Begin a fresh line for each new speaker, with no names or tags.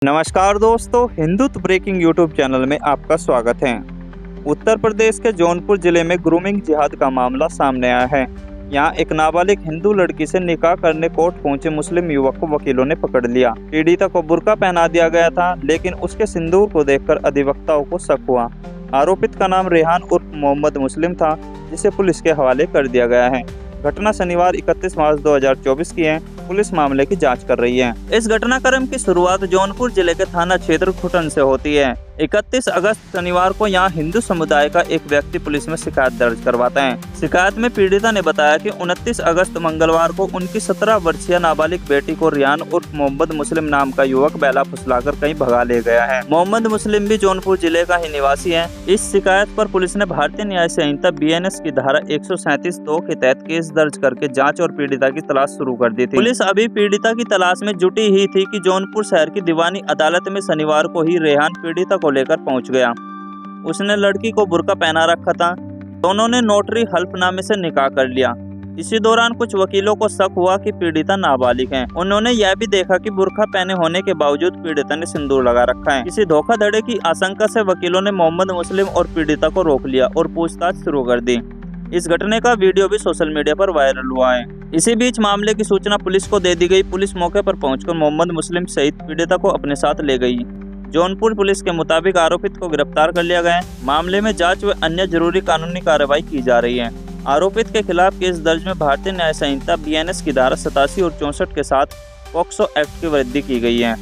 नमस्कार दोस्तों, Hindutva breaking YouTube channel में आपका स्वागत है। उत्तर प्रदेश के जौनपुर जिले में ग्रूमिंग जिहाद का मामला सामने आया है। यहाँ एक नाबालिग हिंदू लड़की से निकाह करने कोर्ट पहुंचे मुस्लिम युवक को वकीलों ने पकड़ लिया। पीड़िता को बुर्का पहना दिया गया था, लेकिन उसके सिंदूर को देखकर अधिवक्ताओं को शक हुआ। आरोपित का नाम रेहान उर्फ मोहम्मद मुस्लिम था, जिसे पुलिस के हवाले कर दिया गया है। घटना शनिवार 31 मार्च 2024 की है। पुलिस मामले की जांच कर रही है। इस घटनाक्रम की शुरुआत जौनपुर जिले के थाना क्षेत्र खुटन से होती है। 31 अगस्त शनिवार को यहां हिंदू समुदाय का एक व्यक्ति पुलिस में शिकायत दर्ज करवाता है। शिकायत में पीड़िता ने बताया कि 29 अगस्त मंगलवार को उनकी 17 वर्षीय नाबालिग बेटी को रेहान उर्फ मोहम्मद मुस्लिम नाम का युवक बेला फुसलाकर कहीं भगा ले गया है। मोहम्मद मुस्लिम भी जौनपुर जिले का ही निवासी है। इस शिकायत पर पुलिस ने भारतीय न्याय संहिता BNS की धारा 137(2) के तहत केस दर्ज करके जाँच और पीड़िता की तलाश शुरू कर दी थी। पुलिस अभी पीड़िता की तलाश में जुटी ही थी कि जौनपुर शहर की दीवानी अदालत में शनिवार को ही रेहान पीड़िता को लेकर पहुंच गया। उसने लड़की को बुर्का पहना रखा था। दोनों ने नोटरी हल्फनामे से निकाह कर लिया। इसी दौरान कुछ वकीलों को शक हुआ कि पीड़िता नाबालिग है। उन्होंने यह भी देखा कि बुर्का पहने होने के बावजूद पीड़िता ने सिंदूर लगा रखा है। किसी धोखाधड़ी की आशंका से वकीलों ने मोहम्मद मुस्लिम और पीड़िता को रोक लिया और पूछताछ शुरू कर दी। इस घटने का वीडियो भी सोशल मीडिया पर वायरल हुआ है। इसी बीच मामले की सूचना पुलिस को दे दी गई। पुलिस मौके पर पहुंचकर मोहम्मद मुस्लिम सहित पीड़िता को अपने साथ ले गई। जौनपुर पुलिस के मुताबिक आरोपित को गिरफ्तार कर लिया गया है। मामले में जांच व अन्य जरूरी कानूनी कार्रवाई की जा रही है। आरोपित के खिलाफ केस दर्ज में भारतीय न्याय संहिता BNS की धारा 87 और 64 के साथ पॉक्सो एक्ट की वृद्धि की गई है।